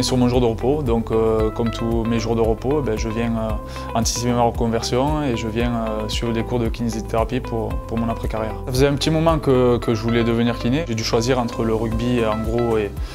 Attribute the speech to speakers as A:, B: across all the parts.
A: est sur mon jour de repos, donc comme tous mes jours de repos, je viens anticiper ma reconversion et je viens suivre des cours de kinésithérapie pour mon après-carrière. Ça faisait un petit moment que je voulais devenir kiné. J'ai dû choisir entre le rugby en gros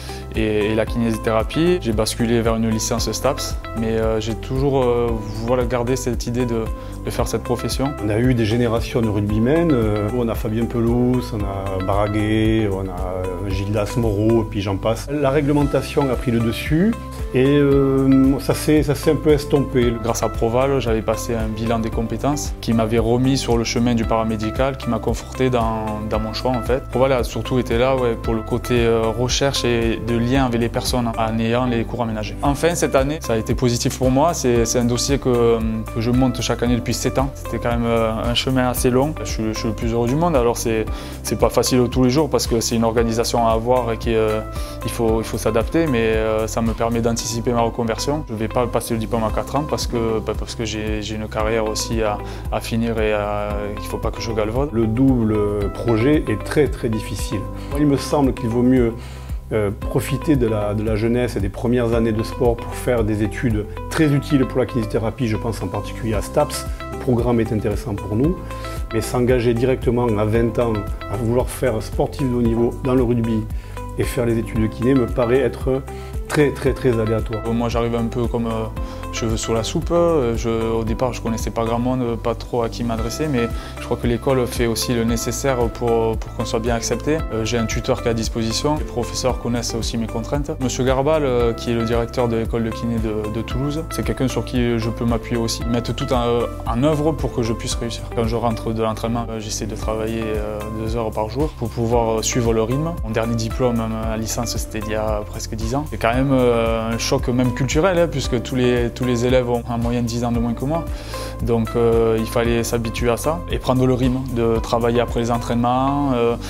A: et la kinésithérapie. J'ai basculé vers une licence STAPS, mais j'ai toujours gardé cette idée de faire cette profession.
B: On a eu des générations de rugbymen, on a Fabien Pelous, on a Baraguet, on a Gildas Moreau, et puis j'en passe. La réglementation a pris le dessus et ça s'est un peu estompé.
A: Grâce à Proval, j'avais passé un bilan des compétences qui m'avait remis sur le chemin du paramédical, qui m'a conforté dans mon choix en fait. Proval a surtout été là pour le côté recherche et de lien avec les personnes en ayant les cours aménagés. Enfin cette année, ça a été positif pour moi. C'est un dossier que je monte chaque année depuis 7 ans. C'était quand même un chemin assez long. Je suis le plus heureux du monde. Alors c'est pas facile tous les jours parce que c'est une organisation à avoir et il faut s'adapter, mais ça me permet d'anticiper ma reconversion. Je ne vais pas passer le diplôme à 4 ans parce que j'ai une carrière aussi à finir et il ne faut pas que je galvaude.
B: Le double projet est très très difficile. Il me semble qu'il vaut mieux profiter de la jeunesse et des premières années de sport pour faire des études très utiles pour la kinésithérapie, je pense en particulier à STAPS. Le programme est intéressant pour nous, mais s'engager directement à 20 ans à vouloir faire sportif de haut niveau dans le rugby et faire les études de kiné me paraît être très aléatoire.
A: Moi j'arrive un peu comme cheveux sur la soupe. Au départ je ne connaissais pas grand monde, pas trop à qui m'adresser, mais je crois que l'école fait aussi le nécessaire pour qu'on soit bien accepté. J'ai un tuteur qui est à disposition, les professeurs connaissent aussi mes contraintes. Monsieur Garbal, qui est le directeur de l'école de kiné de Toulouse, c'est quelqu'un sur qui je peux m'appuyer aussi. Ils mettent tout en œuvre pour que je puisse réussir. Quand je rentre de l'entraînement, j'essaie de travailler 2 heures par jour pour pouvoir suivre le rythme. Mon dernier diplôme à licence, c'était il y a presque 10 ans. C'est quand même un choc même culturel, puisque tous les élèves ont en moyenne 10 ans de moins que moi. Donc il fallait s'habituer à ça et prendre le rythme, de travailler après les entraînements,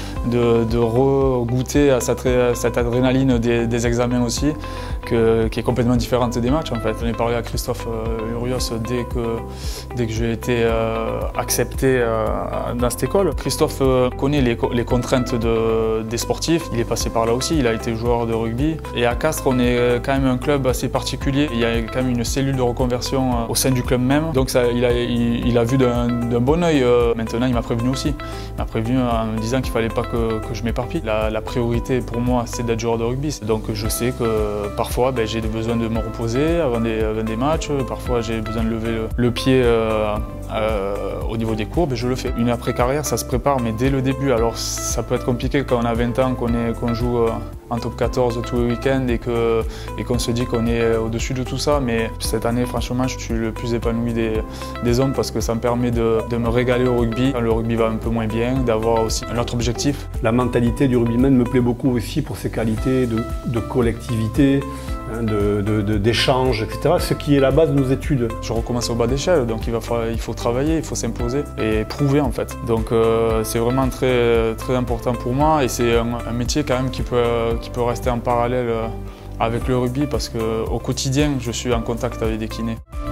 A: de re-goûter à cette adrénaline des examens aussi, qui est complètement différente des matchs en fait. J'en ai parlé à Christophe Urios dès que j'ai été accepté dans cette école. Christophe connaît les contraintes des sportifs, il est passé par là aussi, il a été joueur de rugby. Et à Castres, on est quand même un club assez particulier. Il y a quand même une cellule de reconversion au sein du club même. Donc ça, il a vu d'un bon œil. Maintenant, il m'a prévenu aussi. Il m'a prévenu en me disant qu'il ne fallait pas que je m'éparpille. La priorité pour moi, c'est d'être joueur de rugby. Donc je sais que parfois, j'ai besoin de me reposer avant des matchs. Parfois, j'ai besoin de lever le pied au niveau des cours, je le fais. Une après-carrière, ça se prépare, mais dès le début. Alors ça peut être compliqué quand on a 20 ans, qu'on joue en top 14 tous les week-ends et qu'on se dit qu'on est au-dessus de tout ça. Mais cette année, franchement, je suis le plus épanoui des hommes parce que ça me permet de me régaler au rugby. Quand le rugby va un peu moins bien, d'avoir aussi un autre objectif.
B: La mentalité du rugbyman me plaît beaucoup aussi pour ses qualités de collectivité, d'échange, etc. Ce qui est la base de nos études.
A: Je recommence au bas d'échelle, donc il faut travailler, il faut s'imposer et prouver en fait. Donc c'est vraiment très important pour moi et c'est un métier quand même qui peut rester en parallèle avec le rugby parce qu'au quotidien, je suis en contact avec des kinés.